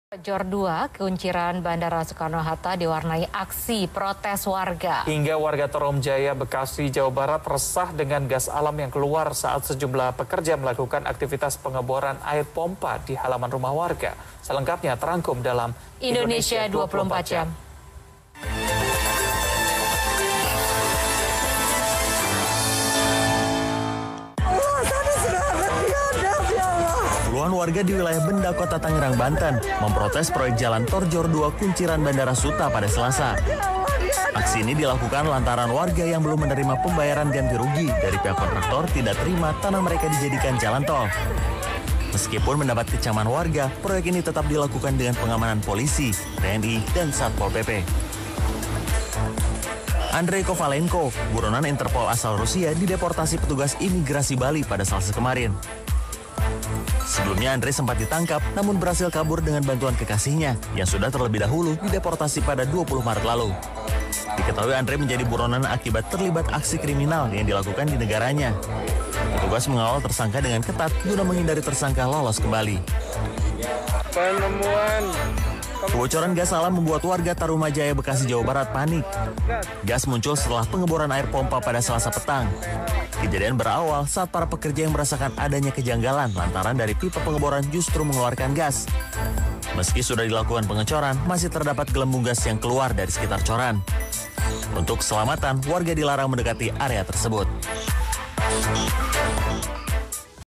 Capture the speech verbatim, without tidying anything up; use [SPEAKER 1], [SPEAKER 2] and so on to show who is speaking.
[SPEAKER 1] Jor dua, Kunciran Bandara Soekarno-Hatta diwarnai aksi protes warga.
[SPEAKER 2] Hingga warga Toromjaya, Bekasi, Jawa Barat resah dengan gas alam yang keluar saat sejumlah pekerja melakukan aktivitas pengeboran air pompa di halaman rumah warga. Selengkapnya terangkum dalam
[SPEAKER 1] Indonesia dua puluh empat jam.
[SPEAKER 3] Puluhan warga di wilayah Benda, Kota Tangerang, Banten memprotes proyek jalan Tol Jor dua Kunciran Bandara Suta pada Selasa. Aksi ini dilakukan lantaran warga yang belum menerima pembayaran ganti rugi dari pihak kontraktor tidak terima tanah mereka dijadikan jalan tol. Meskipun mendapat kecaman warga, proyek ini tetap dilakukan dengan pengamanan polisi, T N I, dan Satpol P P. Andrei Kovalenko, buronan Interpol asal Rusia, dideportasi petugas imigrasi Bali pada Selasa kemarin. Sebelumnya Andre sempat ditangkap, namun berhasil kabur dengan bantuan kekasihnya yang sudah terlebih dahulu dideportasi pada dua puluh Maret lalu. Diketahui Andre menjadi buronan akibat terlibat aksi kriminal yang dilakukan di negaranya. Petugas mengawal tersangka dengan ketat guna menghindari tersangka lolos kembali.
[SPEAKER 4] Penemuan
[SPEAKER 3] Kebocoran gas alam membuat warga Tarumajaya, Bekasi, Jawa Barat panik. Gas muncul setelah pengeboran air pompa pada Selasa petang. Kejadian berawal saat para pekerja yang merasakan adanya kejanggalan lantaran dari pipa pengeboran justru mengeluarkan gas. Meski sudah dilakukan pengecoran, masih terdapat gelembung gas yang keluar dari sekitar coran. Untuk keselamatan, warga dilarang mendekati area tersebut.